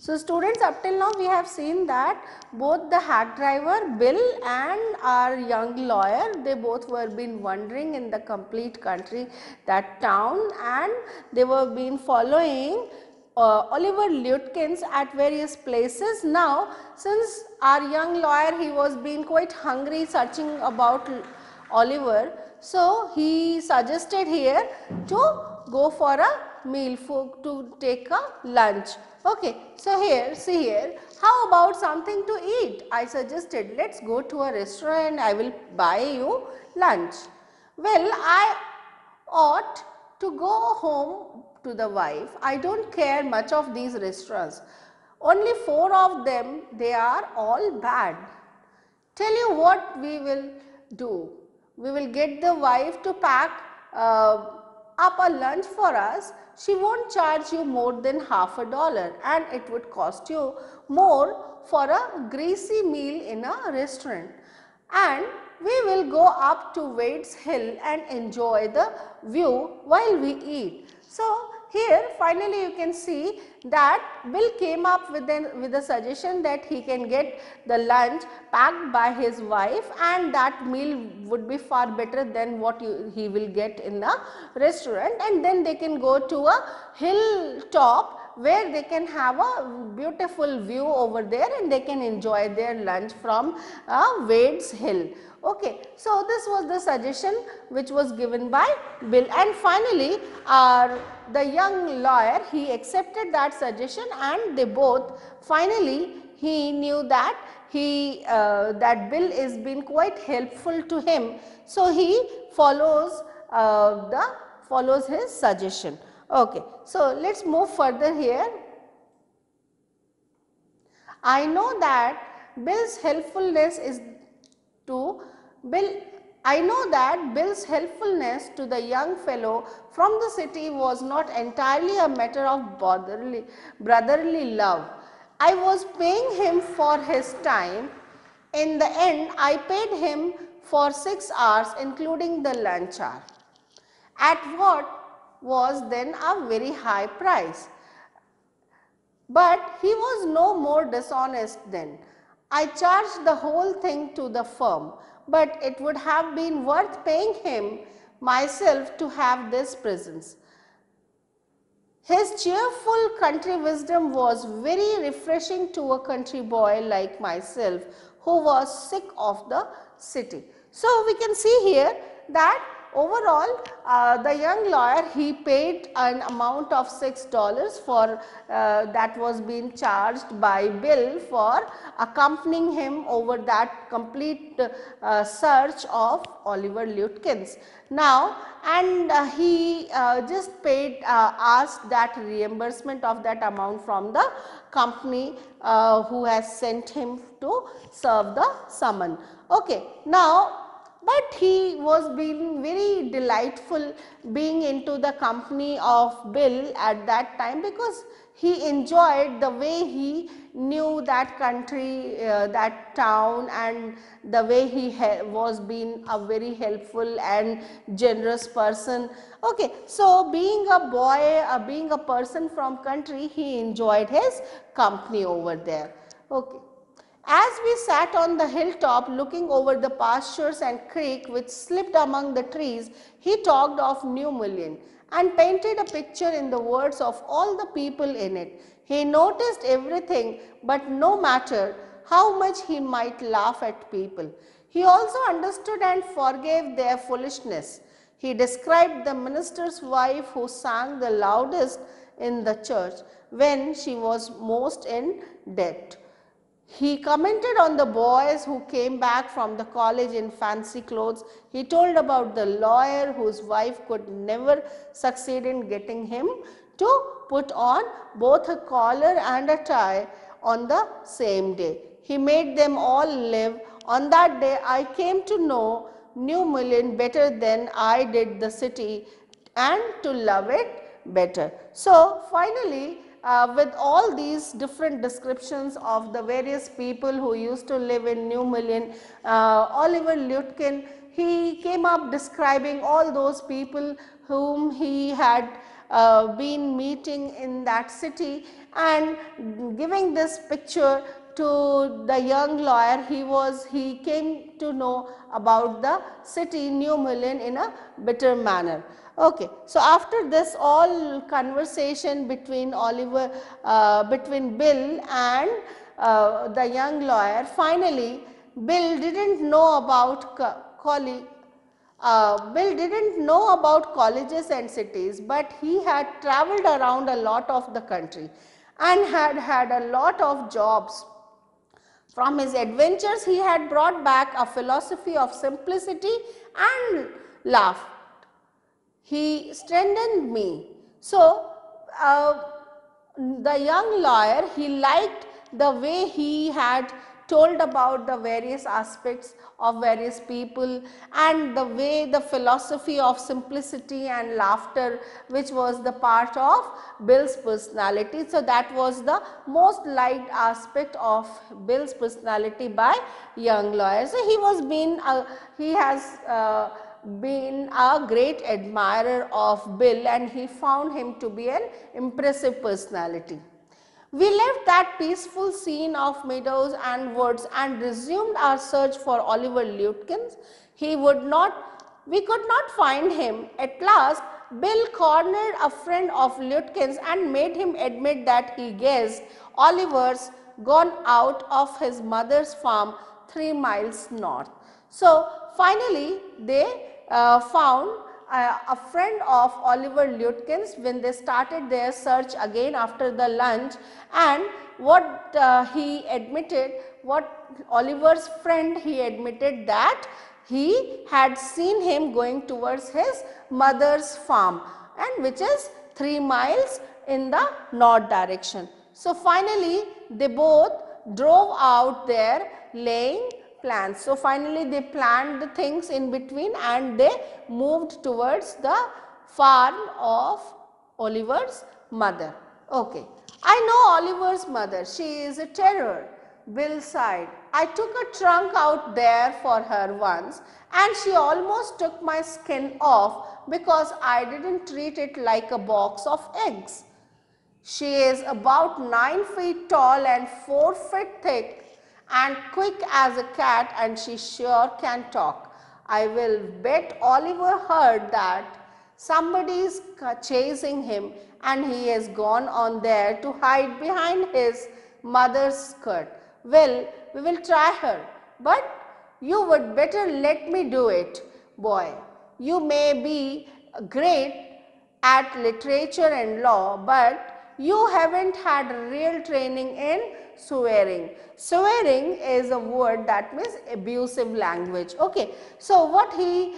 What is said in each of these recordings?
So, students, up till now we have seen that both the hack driver Bill and our young lawyer, they both were been wandering in the complete country, that town, and they were been following Oliver Lutkins at various places. Now, since our young lawyer, he was being quite hungry searching about Oliver, so he suggested here to go for a meal, to take a lunch. Okay, so here, see here, how about something to eat? I suggested, let's go to a restaurant, I will buy you lunch. Well, I ought to go home to the wife. I don't care much of these restaurants. Only 4 of them, they are all bad. Tell you what we will do. We will get the wife to pack up a lunch for us. She won't charge you more than $50, and it would cost you more for a greasy meal in a restaurant. And we will go up to Wade's Hill and enjoy the view while we eat. So, here finally you can see that Bill came up with a suggestion that he can get the lunch packed by his wife, and that meal would be far better than what he will get in the restaurant, and then they can go to a hilltop where they can have a beautiful view over there and they can enjoy their lunch from Wade's Hill. Okay, so this was the suggestion which was given by Bill, and finally the young lawyer, he accepted that suggestion, and they both finally, he knew that that Bill is been quite helpful to him, so he follows his suggestion. Okay, so let's move further here. I know that Bill's helpfulness to the young fellow from the city was not entirely a matter of brotherly love. I was paying him for his time. In the end, I paid him for 6 hours, including the lunch hour, at what was then a very high price. But he was no more dishonest then. I charged the whole thing to the firm, but it would have been worth paying him myself to have this presence. His cheerful country wisdom was very refreshing to a country boy like myself, who was sick of the city. So, we can see here that overall the young lawyer, he paid an amount of $6 for that was being charged by Bill for accompanying him over that complete search of Oliver Lutkins. Now, and he just paid, asked that reimbursement of that amount from the company who has sent him to serve the summon. Okay. Now, but he was being very delightful being into the company of Bill at that time, because he enjoyed the way he knew that country, that town, and the way he was being a very helpful and generous person. Okay, so being a boy, being a person from country, he enjoyed his company over there. Okay. As we sat on the hilltop looking over the pastures and creek which slipped among the trees, he talked of New Mullion and painted a picture in the words of all the people in it. He noticed everything, but no matter how much he might laugh at people. He also understood and forgave their foolishness. He described the minister's wife who sang the loudest in the church when she was most in debt. He commented on the boys who came back from the college in fancy clothes. He told about the lawyer whose wife could never succeed in getting him to put on both a collar and a tie on the same day. He made them all live. On that day, I came to know New Mullion better than I did the city, and to love it better. So, finally, with all these different descriptions of the various people who used to live in New Mullion, Oliver Lutkin, he came up describing all those people whom he had been meeting in that city and giving this picture to the young lawyer. He came to know about the city New Milan in a better manner. Okay. So, after this all conversation between between Bill and the young lawyer, finally Bill didn't know about Bill didn't know about colleges and cities, but he had traveled around a lot of the country and had had a lot of jobs. From his adventures, he had brought back a philosophy of simplicity and laugh. He strengthened me. So, the young lawyer, he liked the way he had told about the various aspects of various people and the way the philosophy of simplicity and laughter, which was the part of Bill's personality. So, that was the most liked aspect of Bill's personality by young lawyer. So, he has been a great admirer of Bill and he found him to be an impressive personality. We left that peaceful scene of meadows and woods and resumed our search for Oliver Lutyens. We could not find him. At last, Bill cornered a friend of Lutyens and made him admit that he guessed Oliver's gone out of his mother's farm 3 miles north. So, finally, they found a friend of Oliver Lutyens when they started their search again after the lunch, and what he admitted, what Oliver's friend, he admitted that he had seen him going towards his mother's farm, and which is 3 miles in the north direction. So, finally, they both drove out there laying plans. So, finally, they planned the things in between and they moved towards the farm of Oliver's mother. Okay. I know Oliver's mother, she is a terror. Bill sighed. I took a trunk out there for her once and she almost took my skin off because I didn't treat it like a box of eggs. She is about 9 feet tall and 4 feet thick and quick as a cat, and she sure can talk. I will bet Oliver heard that somebody is chasing him and he has gone on there to hide behind his mother's skirt. Well, we will try her, but you would better let me do it, boy. You may be great at literature and law, but you haven't had real training in swearing. Swearing is a word that means abusive language. Okay. So, what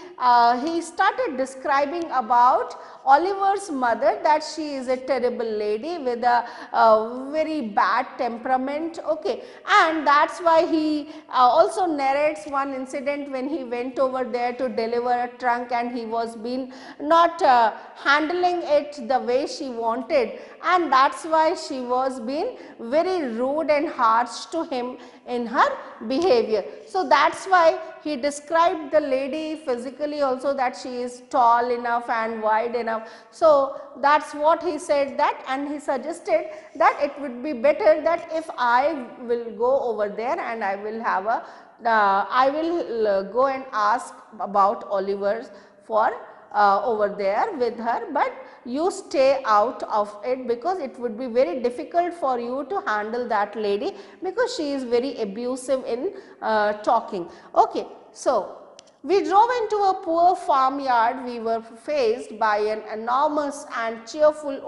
he started describing about Oliver's mother, that she is a terrible lady with a very bad temperament. Okay. And that is why he also narrates one incident when he went over there to deliver a trunk and he was been not handling it the way she wanted, and that is why she was being very rude and harsh to him in her behavior. So, that is why he described the lady physically also, that she is tall enough and wide enough. So, that is what he said that, and he suggested that it would be better that if I will go over there and I will have a I will go and ask about Oliver's for over there with her, but you stay out of it because it would be very difficult for you to handle that lady because she is very abusive in talking. Okay. So, we drove into a poor farmyard. We were faced by an enormous and cheerful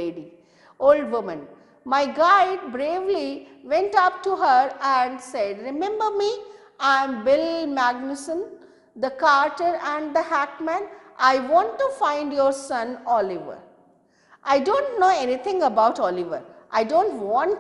old woman. My guide bravely went up to her and said, "Remember me? I am Bill Magnusson, the carter and the hackman. I want to find your son Oliver." "I don't know anything about Oliver. I don't want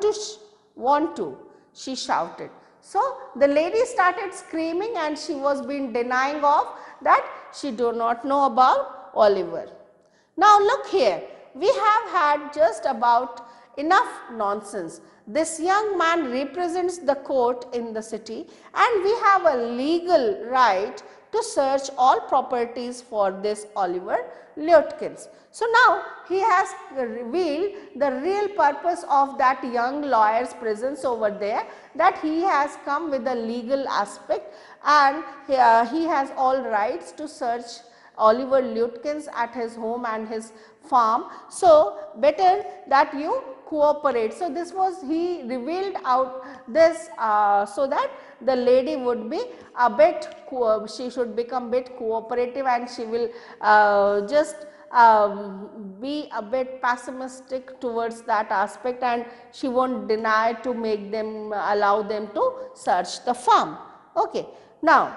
to, she shouted. So, the lady started screaming and she was being denying of that she do not know about Oliver. Now, look here, we have had just about enough nonsense. This young man represents the court in the city and we have a legal right to search all properties for this Oliver Lutyens. So now he has revealed the real purpose of that young lawyer's presence over there, that he has come with a legal aspect, and he has all rights to search Oliver Lutyens at his home and his farm. So better that you cooperate. So this was, he revealed out this so that the lady would be a bit, she should become bit cooperative, and she will just be a bit pessimistic towards that aspect, and she won't deny to make them, allow them to search the farm. Okay. Now,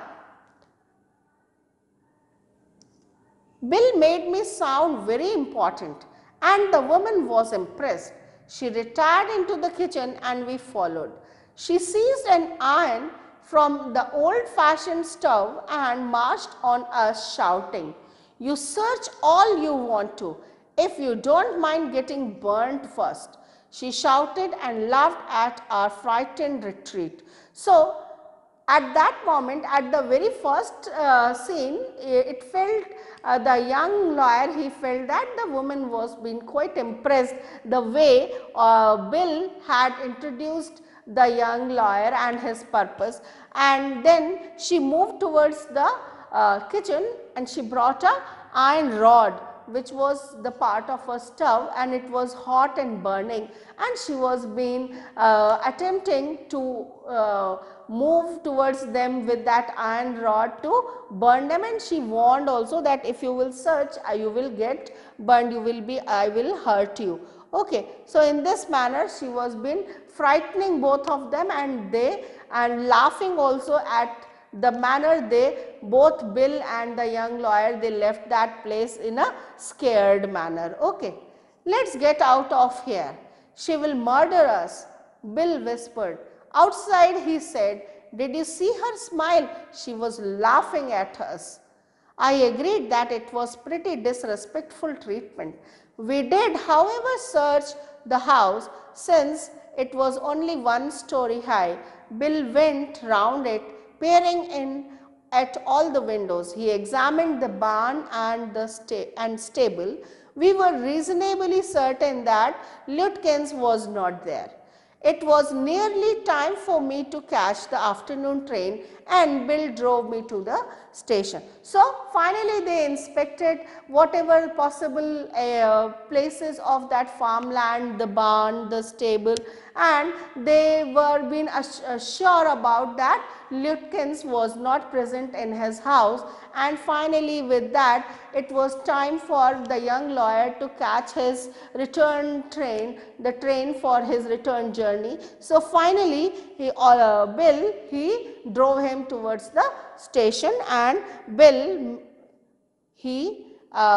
Bill made me sound very important, and the woman was impressed. She retired into the kitchen and we followed. She seized an iron from the old fashioned stove and marched on us shouting, "You search all you want to, if you don't mind getting burnt first." She shouted and laughed at our frightened retreat. So, at that moment, at the very first scene, it felt, the young lawyer, he felt that the woman was being quite impressed the way Bill had introduced the young lawyer and his purpose, and then she moved towards the kitchen and she brought a iron rod which was the part of a stove, and it was hot and burning, and she was being attempting to move towards them with that iron rod to burn them, and she warned also that if you will search, you will get burned, you will be, I will hurt you. Okay. So, in this manner she was been frightening both of them, and they, and laughing also at the manner they, both Bill and the young lawyer, they left that place in a scared manner. Okay. Let us get out of here. She will murder us, Bill whispered. Outside, he said, did you see her smile? She was laughing at us. I agreed that it was pretty disrespectful treatment. We did, however, search the house. Since it was only 1 story high, Bill went round it, peering in at all the windows. He examined the barn and the stable. We were reasonably certain that Lutyens was not there. It was nearly time for me to catch the afternoon train, and Bill drove me to the station. So, finally they inspected whatever possible places of that farmland, the barn, the stable, and they were being sure about that Lutyens was not present in his house, and finally with that it was time for the young lawyer to catch his return train, the train for his return journey. So, finally Bill, he drove him towards the station, and Bill, he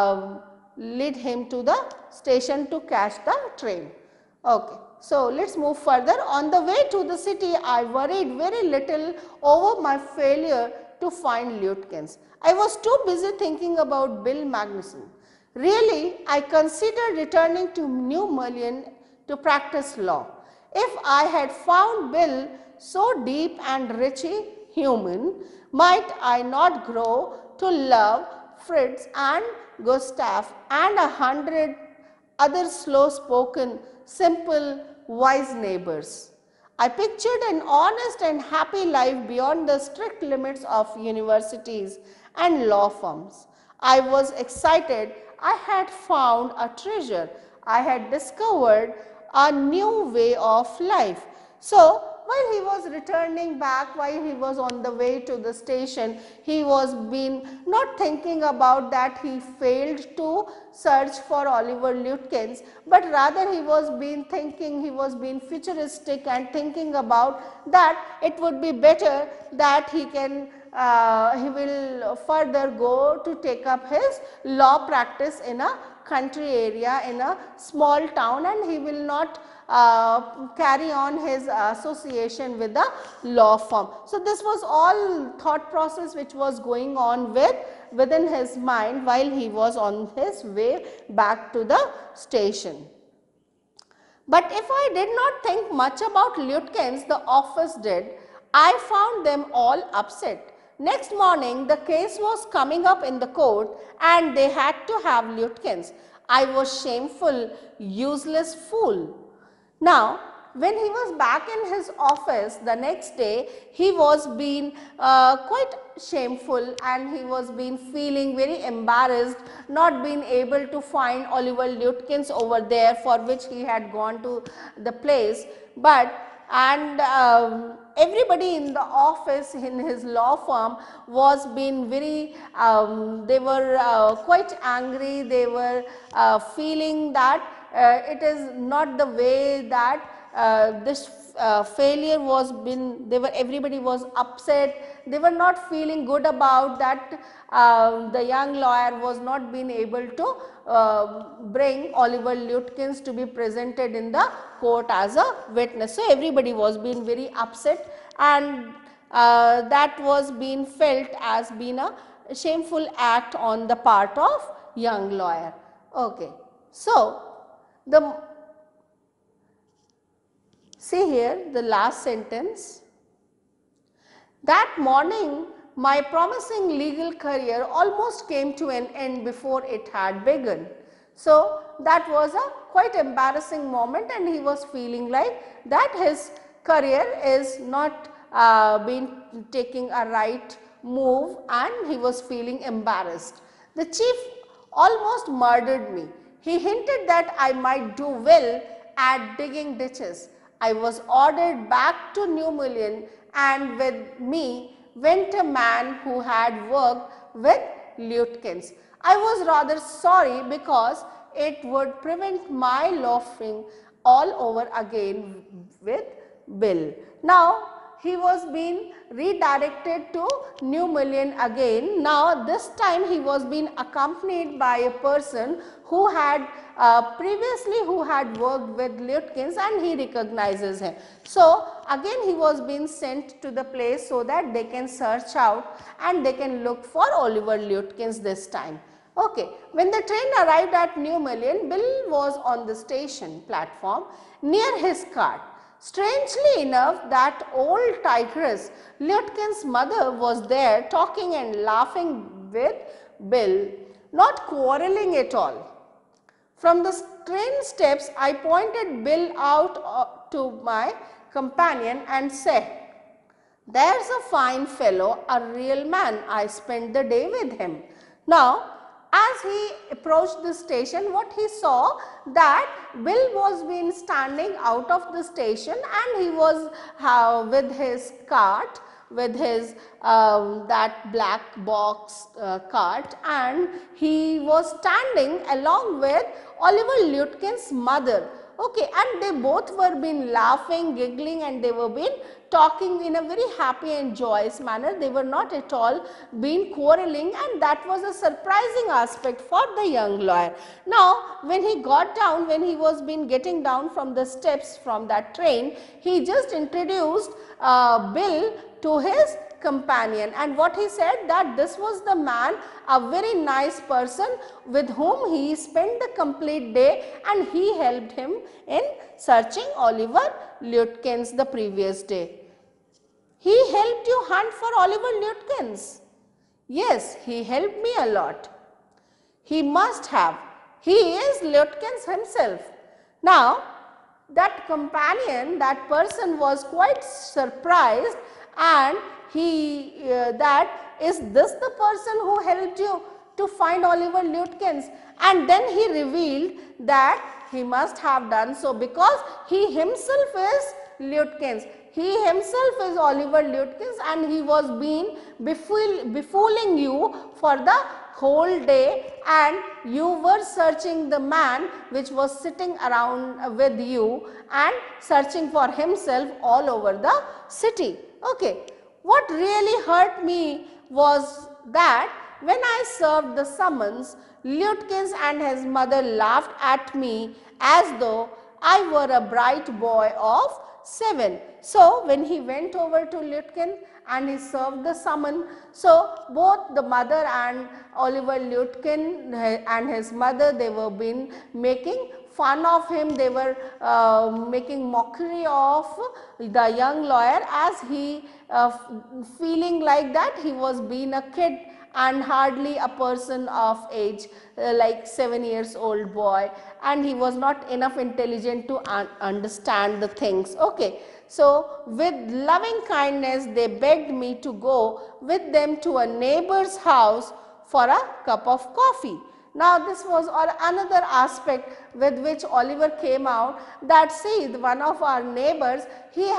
led him to the station to catch the train. Okay. So, let us move further. On the way to the city, I worried very little over my failure to find Lutyens. I was too busy thinking about Bill Magnuson. Really, I considered returning to New Mullion to practice law. If I had found Bill so deep and richly human, might I not grow to love Fritz and Gustav and 100 other slow spoken, simple, wise neighbors. I pictured an honest and happy life beyond the strict limits of universities and law firms. I was excited. I had found a treasure. I had discovered a new way of life. So, while he was returning back, while he was on the way to the station, he was not thinking about that he failed to search for Oliver Lutyens, but rather he was thinking, he was futuristic and thinking about that it would be better that he can he will further go to take up his law practice in a country area, in a small town, and he will not carry on his association with the law firm. So, this was all thought process which was going on within his mind while he was on his way back to the station. But if I did not think much about Lutyens, the office did. I found them all upset. Next morning, the case was coming up in the court and they had to have Liutkins. I was shameful, useless fool. Now, when he was back in his office the next day, he was being quite shameful and he was being feeling very embarrassed, not being able to find Oliver Liutkins over there for which he had gone to the place. But everybody in the office in his law firm was being very, they were quite angry, they were feeling that it is not the way that this failure was been, everybody was upset, they were not feeling good about that the young lawyer was not being able to bring Oliver Liutkins to be presented in the court as a witness. So, everybody was being very upset and that was being felt as being a shameful act on the part of young lawyer. Okay. So, see here the last sentence. That morning, my promising legal career almost came to an end before it had begun. So, that was a quite embarrassing moment and he was feeling like that his career is not been taking a right move and he was feeling embarrassed. The chief almost murdered me. He hinted that I might do well at digging ditches. I was ordered back to New Million and with me went a man who had worked with Liutkins. I was rather sorry because it would prevent my laughing all over again with Bill. Now, he was being redirected to New Million again. Now, this time he was being accompanied by a person who had previously who had worked with Liutkins and he recognizes him. So, again he was being sent to the place so that they can search out and they can look for Oliver Liutkins this time. Okay. When the train arrived at New Million, Bill was on the station platform near his cart. Strangely enough, that old tigress, Liutkins' mother, was there talking and laughing with Bill, not quarreling at all. From the train steps, I pointed Bill out to my companion and said, "There's a fine fellow, a real man. I spent the day with him." Now, as he approached the station, what he saw that Bill was been standing out of the station and he was with his cart, with his that black box cart, and he was standing along with Oliver Liutkins' mother. Okay, and they both were been laughing, giggling, and they were been talking in a very happy and joyous manner. They were not at all been quarreling, and that was a surprising aspect for the young lawyer. Now, when he got down, when he was been getting down from the steps from that train, he just introduced Bill to his companion, and what he said that this was the man, a very nice person with whom he spent the complete day and he helped him in searching Oliver Liutkins the previous day. He helped you hunt for Oliver Liutkins? Yes, he helped me a lot. He must have. He is Liutkins himself. Now, that companion, that person was quite surprised and he that is this the person who helped you to find Oliver Liutkins? And then he revealed that he must have done so because he himself is Liutkins. He himself is Oliver Liutkins and he was being befooling you for the whole day and you were searching the man which was sitting around with you and searching for himself all over the city. Okay. What really hurt me was that when I served the summons, Liutkins and his mother laughed at me as though I were a bright boy of 7. So, when he went over to Liutkins and he served the summon, so both the mother and Oliver Liutkins and his mother, they were been making fun of him, they were making mockery of the young lawyer, as he feeling like that he was being a kid and hardly a person of age, like 7 years old boy, and he was not enough intelligent to understand the things. Okay. So, with loving kindness they begged me to go with them to a neighbor's house for a cup of coffee. Now, this was another aspect with which Oliver came out, that see, one of our neighbors, he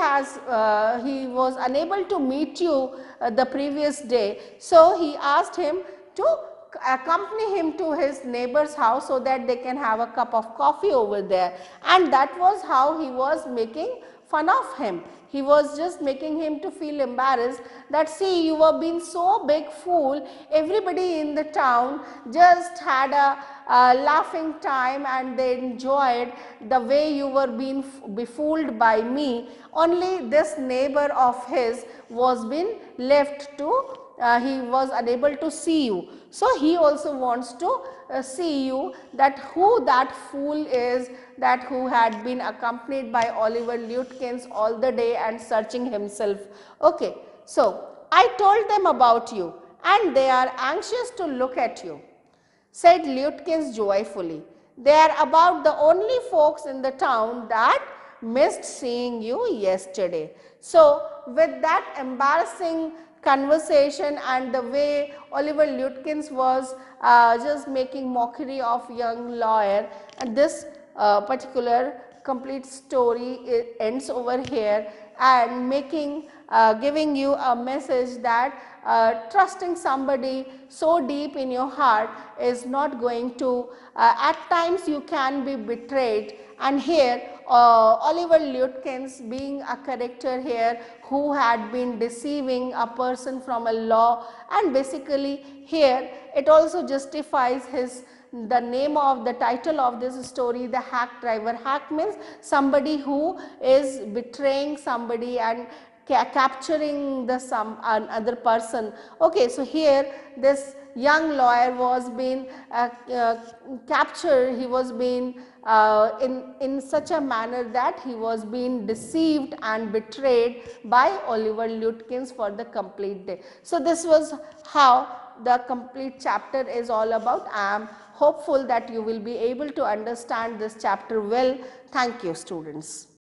was unable to meet you the previous day. So, he asked him to accompany him to his neighbor's house so that they can have a cup of coffee over there, and that was how he was making fun of him. He was just making him to feel embarrassed, that see, you were being so big fool, everybody in the town just had a laughing time and they enjoyed the way you were being befooled by me, only this neighbor of his was being left to he was unable to see you. So, he also wants to see you, that who that fool is, that who had been accompanied by Oliver Luytkens all the day and searching himself. Okay. So, I told them about you and they are anxious to look at you, said Luytkens joyfully. They are about the only folks in the town that missed seeing you yesterday. So, with that embarrassing conversation and the way Oliver Luytkens was just making mockery of young lawyer, and this particular complete story ends over here, and making giving you a message that trusting somebody so deep in your heart is not going to, at times you can be betrayed, and here Oliver Luytkens being a character here who had been deceiving a person from a law, and basically here it also justifies the name of the title of this story, the hack driver. Hack means somebody who is betraying somebody and capturing the other person. Okay, so here this young lawyer was being captured, he was being in such a manner that he was being deceived and betrayed by Oliver Luytkens for the complete day. So, this was how the complete chapter is all about. I am hopeful that you will be able to understand this chapter well. Thank you, students.